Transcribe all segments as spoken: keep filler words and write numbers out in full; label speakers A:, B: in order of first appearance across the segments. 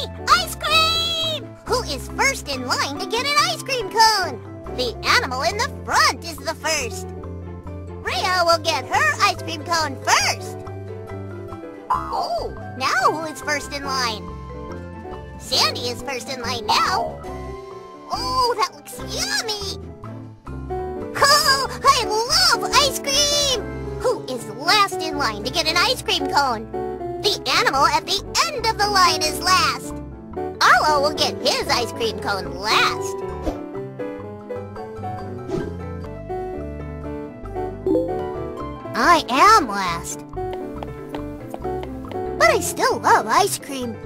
A: Ice cream! Who is first in line to get an ice cream cone? The animal in the front is the first. Rhea will get her ice cream cone first. Oh, now who is first in line? Sandy is first in line now. Oh, that looks yummy! Oh, I love ice cream! Who is last in line to get an ice cream cone? The animal at the end of the line is last. Arlo will get his ice cream cone last. I am last. But I still love ice cream.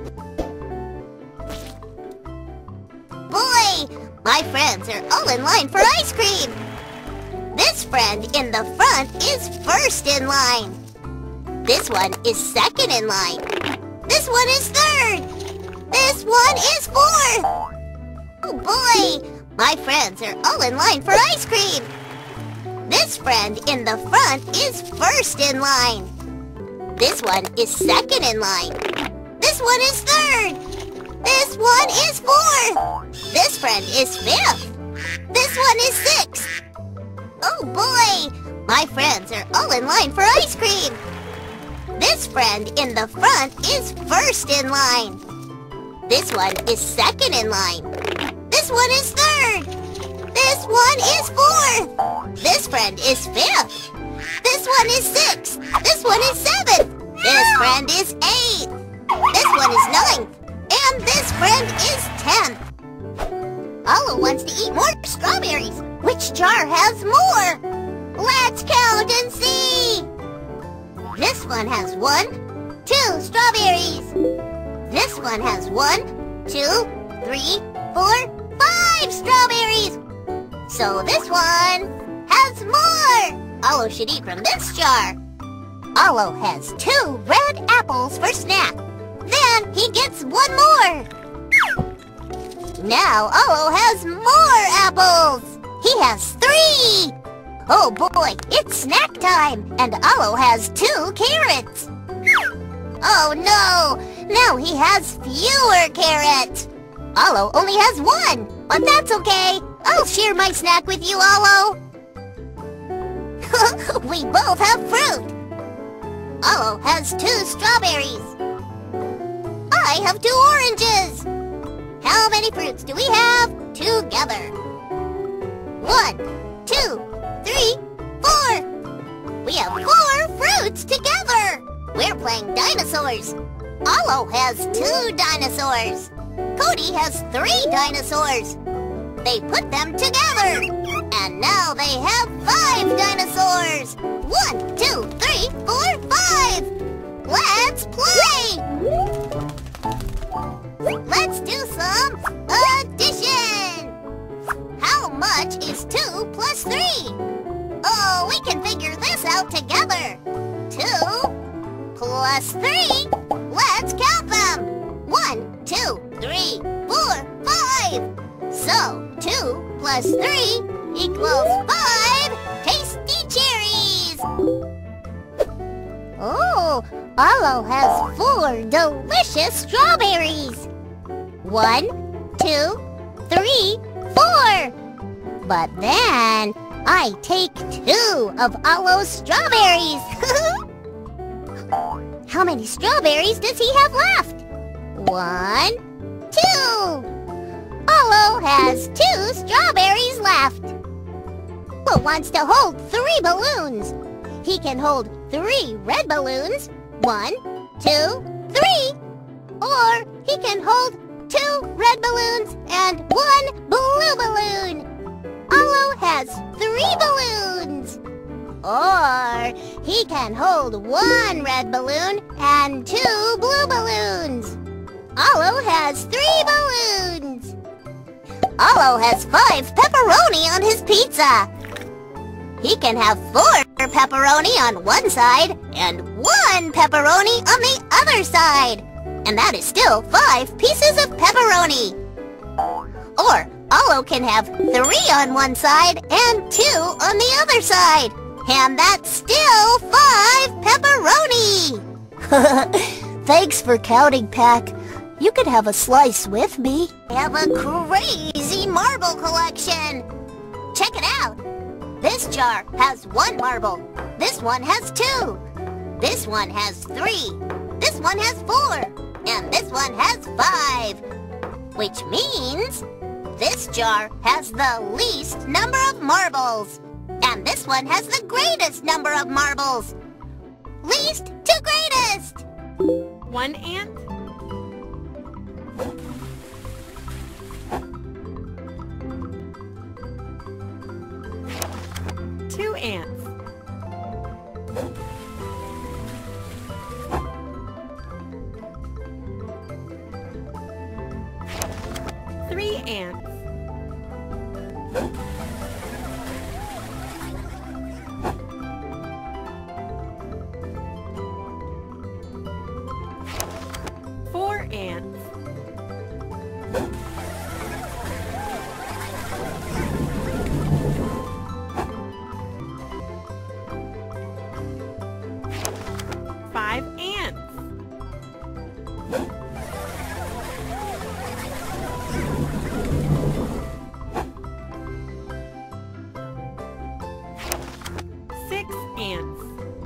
A: Boy, my friends are all in line for ice cream. This friend in the front is first in line. This one is second in line. This one is third. This one is fourth. Oh boy, my friends are all in line for ice cream. This friend in the front is first in line. This one is second in line. This one is third. This one is fourth. This friend is fifth. This one is sixth. Oh boy, my friends are all in line for ice cream. This friend in the front is first in line. This one is second in line. This one is third. This one is fourth. This friend is fifth. This one is sixth. This one is seventh. This friend is eighth. This one is ninth. And this friend is tenth. Arlo wants to eat more strawberries. Which jar has more? Let's count and see. This one has one, two strawberries. This one has one, two, three, four, five strawberries. So this one has more. Arlo should eat from this jar. Arlo has two red apples for snack. Then he gets one more. Now Arlo has more apples. He has three. Oh boy, it's snack time, and Arlo has two carrots. Oh no, now he has fewer carrots. Arlo only has one, but that's okay. I'll share my snack with you, Arlo. We both have fruit. Arlo has two strawberries. I have two oranges. How many fruits do we have together? One, two, three, four. We have four fruits together. We're playing dinosaurs. Arlo has two dinosaurs. Cody has three dinosaurs. They put them together. And now they have five dinosaurs. One, two, three, four, five. Let's play. Let's do some addition. How much is two plus three? Oh, we can figure this out together. Two plus three. Let's count them. One, two, three, four, five. So, two plus three equals five tasty cherries. Oh, Arlo has four delicious strawberries. One, two, three, four. But then I take two of Arlo's strawberries. How many strawberries does he have left? One, two. Arlo has two strawberries left. But wants to hold three balloons. He can hold three red balloons. One, two, three. Or he can hold two red balloons and one blue balloon. Arlo has three balloons. Or he can hold one red balloon and two blue balloons. Arlo has three balloons. Arlo has five pepperoni on his pizza. He can have four pepperoni on one side and one pepperoni on the other side. And that is still five pieces of pepperoni. Or Arlo can have three on one side and two on the other side. And that's still five pepperoni. Thanks for counting, Pack. You could have a slice with me. I have a crazy marble collection. Check it out. This jar has one marble. This one has two. This one has three. This one has four. And this one has five. Which means this jar has the least number of marbles. And this one has the greatest number of marbles. Least to greatest.
B: One ant. Two ants. Three ants. Four ants. Five ants. Six ants.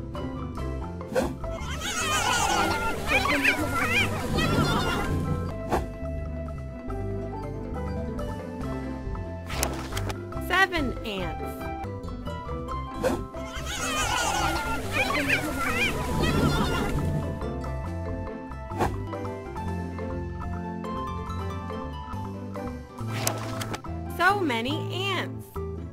B: Seven ants. So many ants.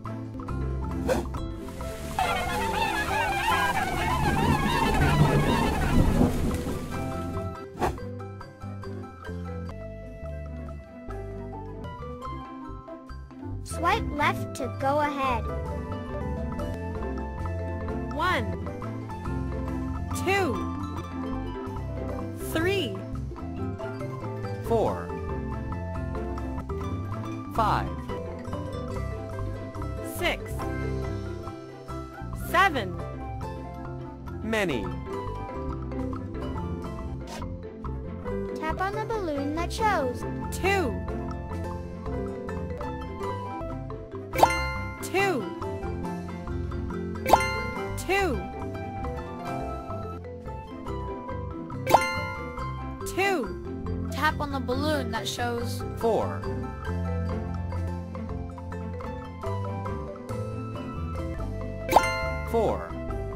C: Swipe left to go ahead.
B: One, two, three,
D: four, five,
B: six, seven,
D: many,
C: Tap on the balloon that shows
B: two, two, two, two,
E: Tap on the balloon that shows
D: four, four,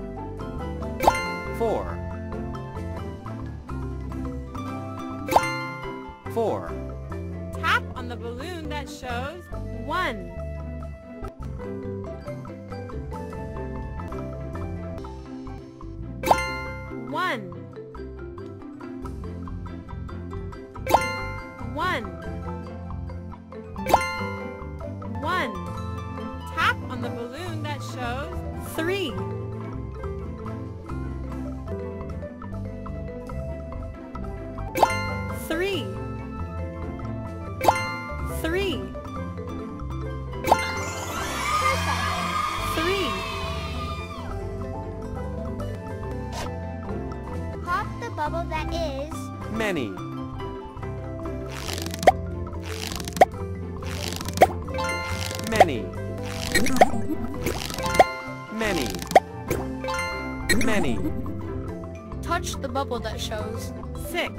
D: four, four,
B: tap on the balloon that shows one, one, one, one, tap on the balloon that shows three, three, three, three,
C: Pop the bubble that is
D: many, many, many, many,
E: touch the bubble that shows
B: six,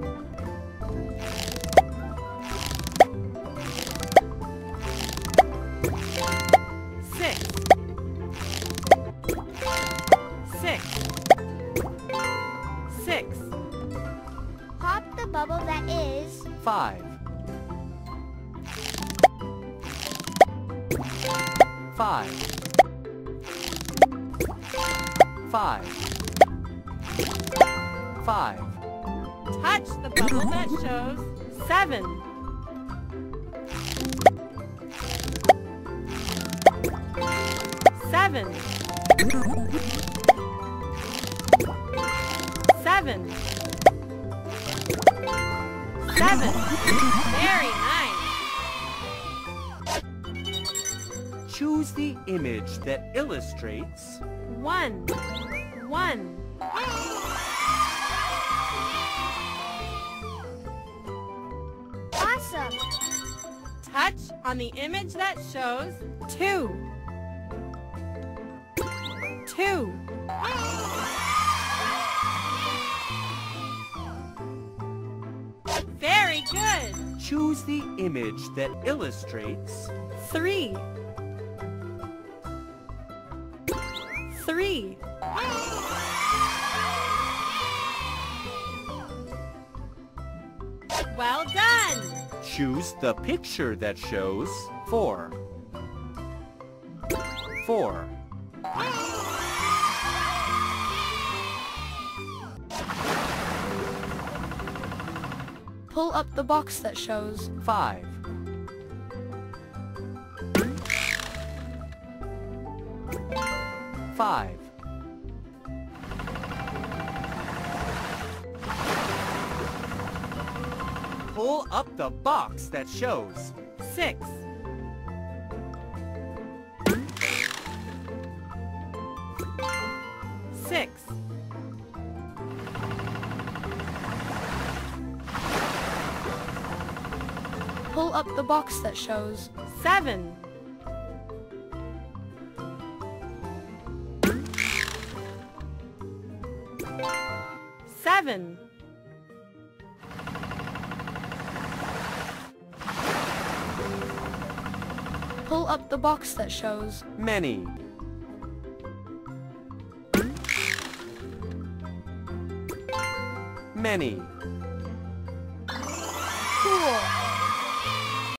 B: six, six, six,
C: Pop the bubble that is
D: five, five, five, five,
B: touch the bubble that shows seven, seven, seven, seven, very nice.
D: Choose the image that illustrates
B: One, one, on the image that shows two. Two. Very good.
D: Choose the image that illustrates
B: Three. Three. Well done.
D: Choose the picture that shows four. Four.
E: Pull up the box that shows
D: Five. Five. Pull up the box that shows
B: Six. Six.
E: Pull up the box that shows
B: Seven. Seven.
E: Pull up the box that shows
D: many. Many.